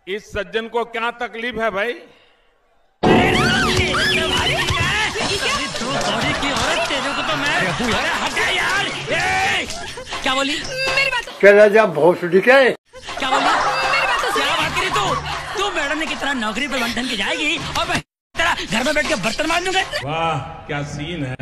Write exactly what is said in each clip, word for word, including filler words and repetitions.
इस सज्जन को क्या तकलीफ है भाई? की औरत तेरे को तो मैं हटा यार। क्या बोली? मेरी बात क्या जब भोसड़ी क्या है? क्या बोली? मेरी बात क्या बात करी तू? तू मैडम ने कितना नौकरी पर बंधन के जाएगी और मैं तेरा घर में बैठ के बर्तन मार दूंगा। वाह क्या सीन है।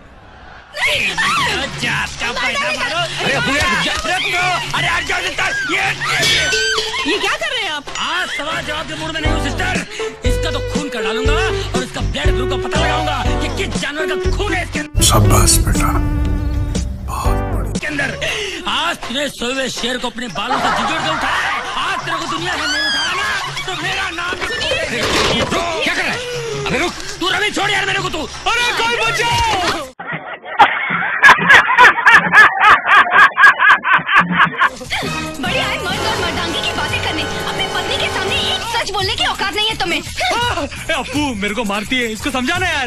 अरे अरे ये ये क्या कर रहे हैं आप? आज सवाल जवाब के मूड में नहीं हूँ सिस्टर। इसका तो खून कर डालूंगा और इसका ब्लड ग्रुप का पता लगाऊंगा कि किस जानवर का खून है इसके अंदर। शाबाश बेटा, बहुत बढ़िया। के अंदर आज तूने सोए हुए शेर को अपने बालों से झुझोड़ के उठाया। आज तेरे को दुनिया से नहीं उठाया ना तो मेरा नाम। क्या कर रहा है? अबे रुक, तू रवि छोड़ यार मेरे को तू। अरे कोई बचाओ। बढ़िया है मर्द और मर्दांगी की बातें करने, अपनी पत्नी के सामने एक सच बोलने की औकात नहीं है तुम्हें। अपू मेरे को मारती है, इसको समझाना यार।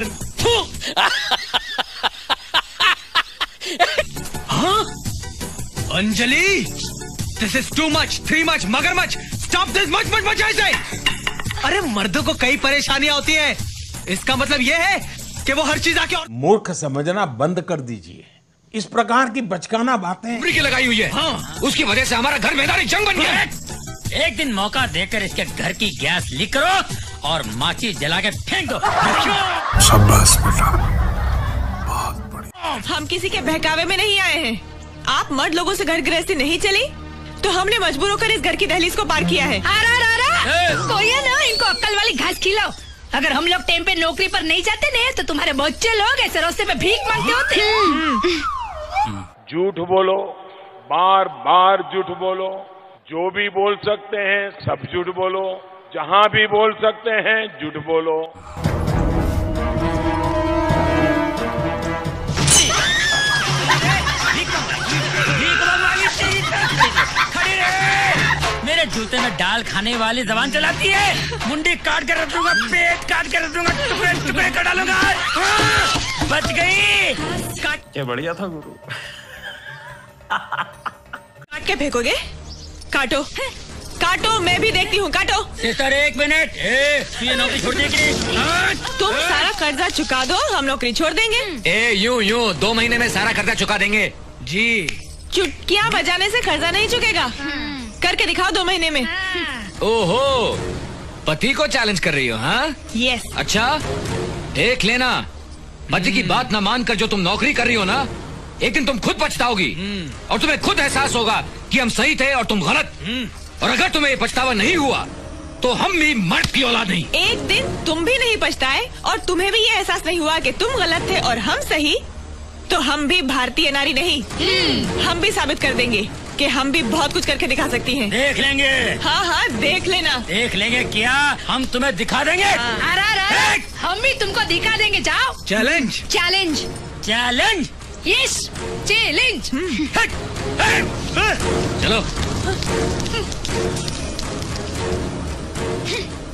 हाँ? Anjali, this is too much, three much, मगरमच्छ, stop this much much much ऐसे। अरे मर्दों को कई परेशानियां होती हैं, इसका मतलब ये है कि वो हर चीज आके। मूर्ख समझना बंद कर दीजिए। इस प्रकार की बचकाना बातें की लगाई हुई है। हाँ। उसकी वजह से हमारा घर मैदानी जंग बन गया है। एक दिन मौका देकर इसके घर की गैस लीक करो और माचिस जला के फेंक दो। शाबाश बेटा, बहुत बढ़िया। हम किसी के बहकावे में नहीं आए हैं। आप मर्द लोगों से घर गृहस्थी नहीं चली तो हमने मजबूर होकर इस घर की दहलीज को पार किया है। आरा, आरा, कोई है ना, इनको अक्ल वाली घास खिलाओ। अगर हम लोग टाइम पे नौकरी पर नहीं जाते नहीं तो तुम्हारे बच्चे लोग ऐसे रास्ते पे भीख मांगते होते। झूठ बोलो, बार बार झूठ बोलो। जो भी बोल सकते हैं सब झूठ बोलो, जहां भी बोल सकते हैं झूठ बोलो। मेरे जूते में डाल खाने वाली जबान चलाती है। मुंडी काट कर रख दूंगा, पेट काट कर रख दूंगा, टुकड़े टुकड़े कर डालूंगा। बच गई। काट। ये बढ़िया था गुरु। काट के फेंकोगे? काटो काटो, मैं भी देखती हूँ, काटो। सिस्टर एक मिनट, ये नौकरी छोड़ देगी। तुम सारा कर्जा चुका दो, हम नौकरी छोड़ देंगे। ए यूं यूं दो महीने में सारा कर्जा चुका देंगे जी। चुटकियाँ बजाने से कर्जा नहीं चुकेगा, करके दिखाओ दो महीने में। ओहो, पति को चैलेंज कर रही हो? हाँ यस। अच्छा देख लेना, पति की बात ना मानकर जो तुम नौकरी कर रही हो ना, एक दिन तुम खुद पछताओगी और तुम्हें खुद एहसास होगा कि हम सही थे और तुम गलत। और अगर तुम्हें ये पछतावा नहीं हुआ तो हम भी मर्द की औलाद नहीं। एक दिन तुम भी नहीं पछताए और तुम्हें भी ये एहसास नहीं हुआ कि तुम गलत थे और हम सही, तो हम भी भारतीय नारी नहीं। हम भी साबित कर देंगे कि हम भी बहुत कुछ करके दिखा सकती हैं। देख लेंगे। हाँ हाँ देख लेना। देख लेंगे क्या, हम तुम्हें दिखा देंगे। हाँ। हम भी तुमको दिखा देंगे, जाओ। Challenge challenge challenge yes challenge. चलो।